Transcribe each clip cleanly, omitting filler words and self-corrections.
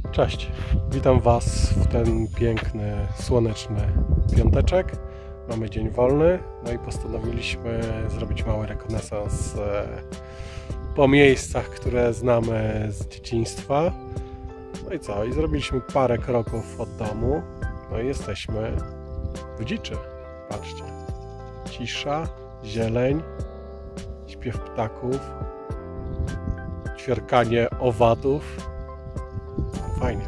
Cześć, witam Was w ten piękny, słoneczny piąteczek. Mamy dzień wolny, no i postanowiliśmy zrobić mały rekonesans po miejscach, które znamy z dzieciństwa. No i co? I zrobiliśmy parę kroków od domu. No i jesteśmy w dziczy. Patrzcie. Cisza, zieleń, śpiew ptaków, ćwierkanie owadów. Fajnie.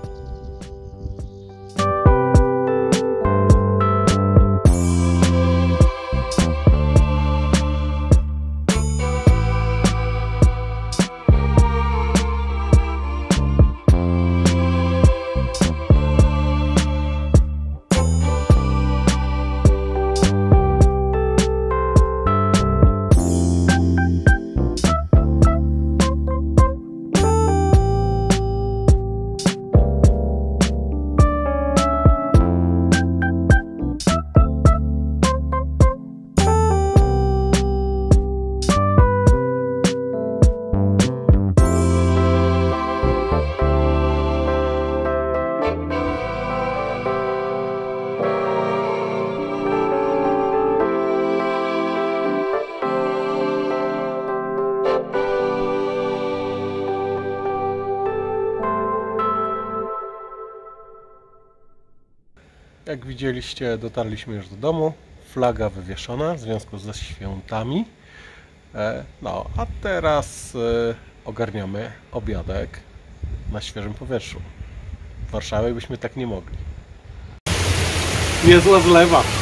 Jak widzieliście, dotarliśmy już do domu. Flaga wywieszona w związku ze świętami. No, a teraz ogarniamy obiadek na świeżym powietrzu. W Warszawie byśmy tak nie mogli. Niezła zlewa.